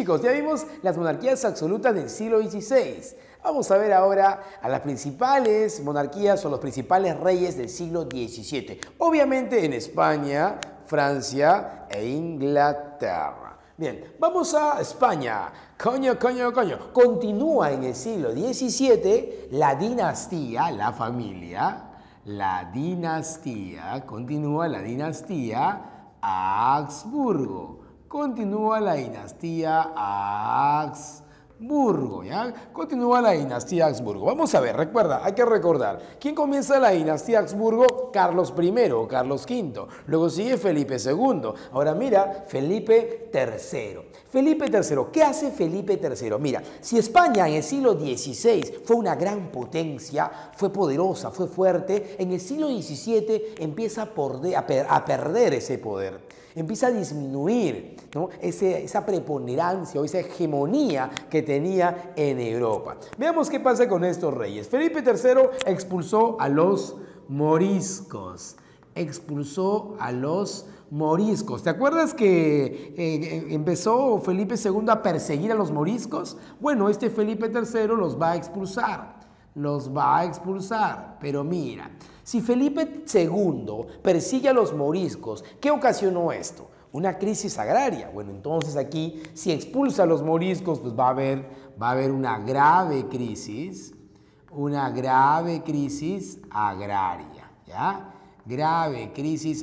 chicos, ya vimos las monarquías absolutas del siglo XVI. Vamos a ver ahora a las principales monarquías o los principales reyes del siglo XVII. Obviamente en España, Francia e Inglaterra. Bien, vamos a España. Coño. Continúa en el siglo XVII la dinastía, la familia, continúa la dinastía Habsburgo. Continúa la dinastía Habsburgo, ¿ya? Continúa la dinastía Habsburgo. Vamos a ver, recuerda, hay que recordar. ¿Quién comienza la dinastía Habsburgo? Carlos I o Carlos V. Luego sigue Felipe II. Ahora mira, Felipe III. Felipe III, ¿qué hace Felipe III? Mira, si España en el siglo XVI fue una gran potencia, fue poderosa, fue fuerte, en el siglo XVII empieza a perder ese poder. Empieza a disminuir, ¿no? esa preponderancia o esa hegemonía que tenía en Europa. Veamos qué pasa con estos reyes. Felipe III expulsó a los moriscos. ¿Te acuerdas que empezó Felipe II a perseguir a los moriscos? Bueno, este Felipe III los va a expulsar. Pero mira, si Felipe II persigue a los moriscos, ¿qué ocasionó esto? Una crisis agraria. Bueno, entonces aquí, si expulsa a los moriscos, pues va a haber una grave crisis agraria, ¿ya? Grave crisis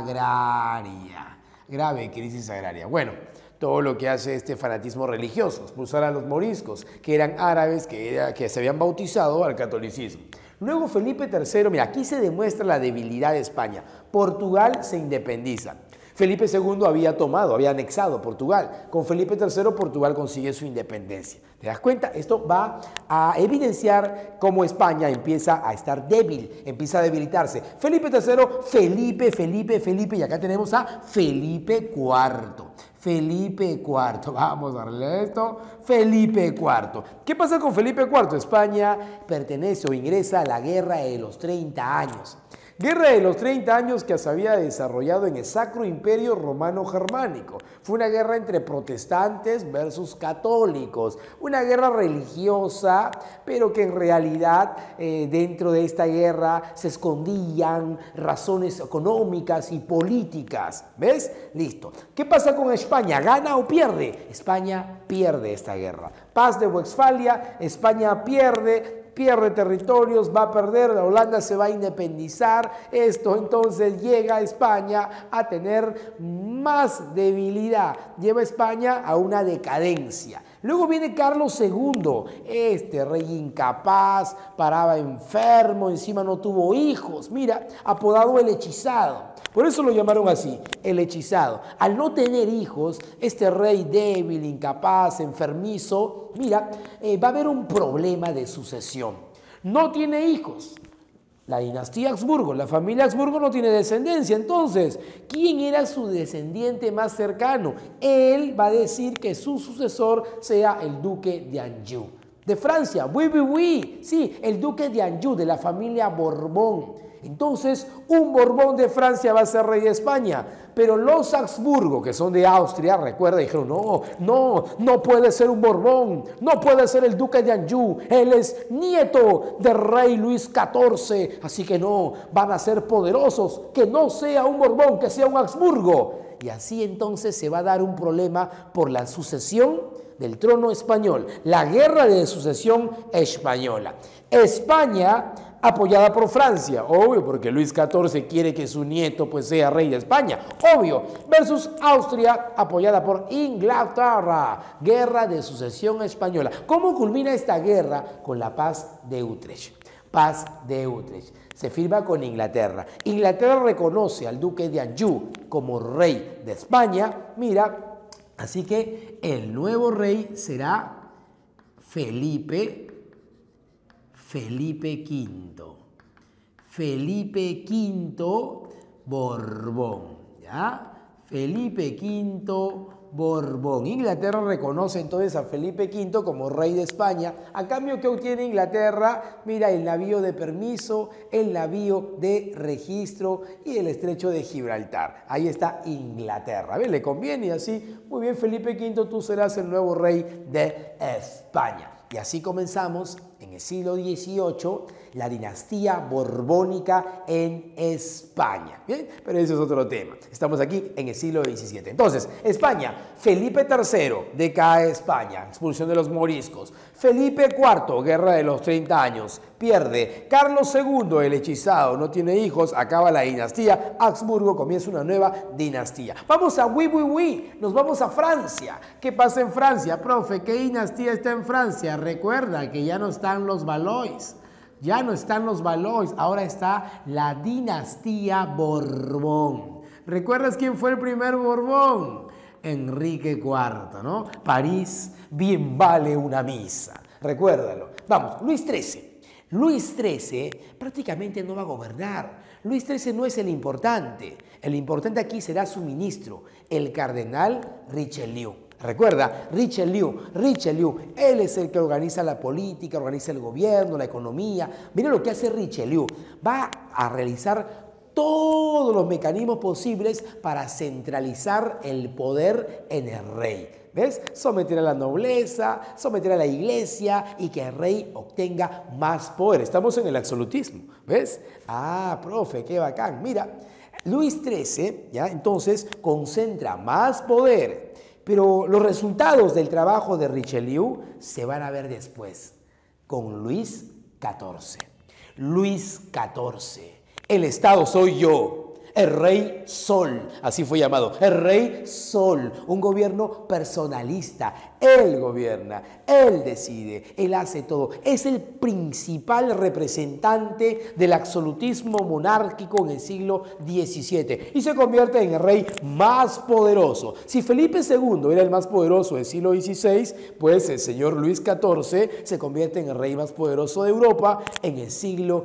agraria. Bueno, todo lo que hace este fanatismo religioso, expulsar a los moriscos, que eran árabes, que se habían bautizado al catolicismo. Luego Felipe III, mira, aquí se demuestra la debilidad de España. Portugal se independiza. Felipe II había anexado Portugal. Con Felipe III, Portugal consigue su independencia. ¿Te das cuenta? Esto va a evidenciar cómo España empieza a estar débil, empieza a debilitarse. Felipe III, Felipe, y acá tenemos a Felipe IV. Vamos a darle esto. Felipe IV. ¿Qué pasa con Felipe IV? España pertenece o ingresa a la Guerra de los 30 años. Guerra de los 30 años que se había desarrollado en el Sacro Imperio Romano Germánico. Fue una guerra entre protestantes versus católicos. Una guerra religiosa, pero que en realidad dentro de esta guerra se escondían razones económicas y políticas. ¿Ves? Listo. ¿Qué pasa con España? ¿Gana o pierde? España pierde esta guerra. Paz de Westfalia, España pierde territorios, va a perder, la Holanda se va a independizar. Esto entonces llega a España a tener más debilidad, lleva a España a una decadencia. Luego viene Carlos II, este rey incapaz, paraba enfermo, encima no tuvo hijos, mira, apodado el hechizado. Por eso lo llamaron así, el hechizado. Al no tener hijos, este rey débil, incapaz, enfermizo, mira, va a haber un problema de sucesión. No tiene hijos. La dinastía Habsburgo, la familia Habsburgo no tiene descendencia. Entonces, ¿quién era su descendiente más cercano? Él va a decir que su sucesor sea el duque de Anjou. De Francia, oui, sí, el duque de Anjou, de la familia Borbón. Entonces, un Borbón de Francia va a ser rey de España, pero los Habsburgo, que son de Austria, recuerda, dijeron, no puede ser un Borbón, no puede ser el duque de Anjou, él es nieto del rey Luis XIV, así que no, van a ser poderosos, que no sea un Borbón, que sea un Habsburgo. Y así entonces se va a dar un problema por la sucesión del trono español, la guerra de sucesión española. España apoyada por Francia, obvio, porque Luis XIV quiere que su nieto pues sea rey de España, obvio, versus Austria apoyada por Inglaterra, guerra de sucesión española. ¿Cómo culmina esta guerra? Con la paz de Utrecht. Paz de Utrecht. Se firma con Inglaterra. Inglaterra reconoce al duque de Anjou como rey de España, mira, así que el nuevo rey será Felipe V. Felipe V Borbón, ¿ya? Felipe V Borbón. Inglaterra reconoce entonces a Felipe V como rey de España. A cambio, ¿qué obtiene Inglaterra? Mira, el navío de permiso, el navío de registro y el estrecho de Gibraltar. Ahí está Inglaterra. ¿Ves? Le conviene y así, muy bien, Felipe V, tú serás el nuevo rey de España. Y así comenzamos en el siglo XVIII la dinastía borbónica en España. ¿Bien? Pero eso es otro tema. Estamos aquí en el siglo XVII. Entonces, España, Felipe III, decae España, expulsión de los moriscos. Felipe IV, guerra de los 30 años, pierde. Carlos II, el hechizado, no tiene hijos, acaba la dinastía. Habsburgo, comienza una nueva dinastía. Vamos a nos vamos a Francia. ¿Qué pasa en Francia? Profe, ¿qué dinastía está en Francia? Recuerda que ya no están los Valois. Ya no están los Valois, ahora está la dinastía Borbón. ¿Recuerdas quién fue el primer Borbón? Enrique IV, ¿no? París, bien vale una misa. Recuérdalo. Vamos, Luis XIII. Luis XIII prácticamente no va a gobernar. Luis XIII no es el importante. El importante aquí será su ministro, el cardenal Richelieu. Recuerda, Richelieu, él es el que organiza la política, organiza el gobierno, la economía. Mira lo que hace Richelieu. Va a realizar todos los mecanismos posibles para centralizar el poder en el rey. ¿Ves? Someter a la nobleza, someter a la iglesia y que el rey obtenga más poder. Estamos en el absolutismo. ¿Ves? Ah, profe, qué bacán. Mira, Luis XIII, ¿ya? Entonces, concentra más poder. Pero los resultados del trabajo de Richelieu se van a ver después, con Luis XIV. Luis XIV, el Estado soy yo. El Rey Sol, así fue llamado, el Rey Sol, un gobierno personalista. Él gobierna, él decide, él hace todo. Es el principal representante del absolutismo monárquico en el siglo XVII y se convierte en el rey más poderoso. Si Felipe II era el más poderoso del siglo XVI, pues el señor Luis XIV se convierte en el rey más poderoso de Europa en el siglo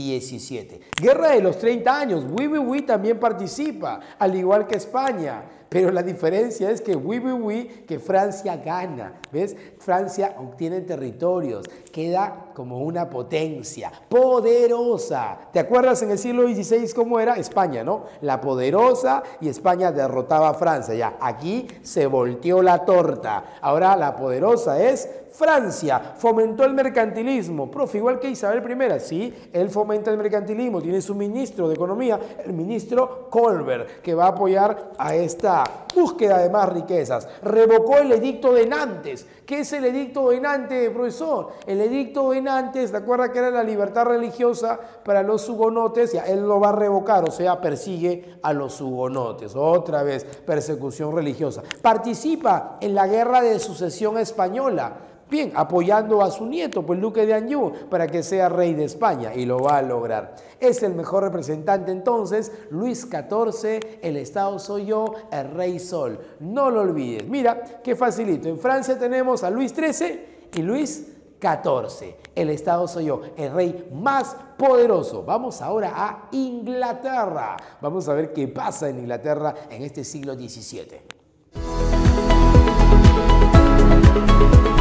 XVII. Guerra de los 30 años, también participa, al igual que España. Pero la diferencia es que que Francia gana, ¿ves? Francia obtiene territorios, queda como una potencia poderosa. ¿Te acuerdas en el siglo XVI cómo era? España, ¿no? La poderosa y España derrotaba a Francia. Ya, aquí se volteó la torta. Ahora la poderosa es Francia. Fomentó el mercantilismo. Profe, igual que Isabel I, sí, él fomenta el mercantilismo. Tiene su ministro de Economía, el ministro Colbert, que va a apoyar a esta búsqueda de más riquezas. Revocó el edicto de Nantes. ¿Qué es el edicto de Nantes, profesor? El edicto de Nantes, ¿te acuerdas que era la libertad religiosa para los hugonotes? Ya, él lo va a revocar, o sea, persigue a los hugonotes. Otra vez, persecución religiosa. Participa en la guerra de sucesión española. Bien, apoyando a su nieto, pues Duque de Anjou, para que sea rey de España, y lo va a lograr. Es el mejor representante entonces, Luis XIV, el Estado soy yo, el Rey Sol. No lo olvides. Mira, qué facilito. En Francia tenemos a Luis XIII y Luis XIV. El Estado soy yo, el rey más poderoso. Vamos ahora a Inglaterra. Vamos a ver qué pasa en Inglaterra en este siglo XVII.